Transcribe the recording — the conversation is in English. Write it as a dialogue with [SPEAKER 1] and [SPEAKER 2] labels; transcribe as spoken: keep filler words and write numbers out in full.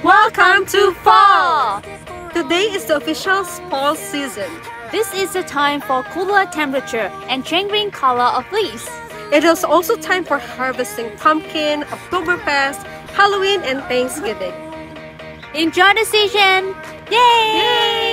[SPEAKER 1] Welcome to fall! Today is the official fall season.
[SPEAKER 2] This is the time for cooler temperature and changing color of leaves.
[SPEAKER 1] It is also time for harvesting pumpkin, Oktoberfest, Halloween, and Thanksgiving.
[SPEAKER 2] Enjoy the season! Yay!
[SPEAKER 1] Yay!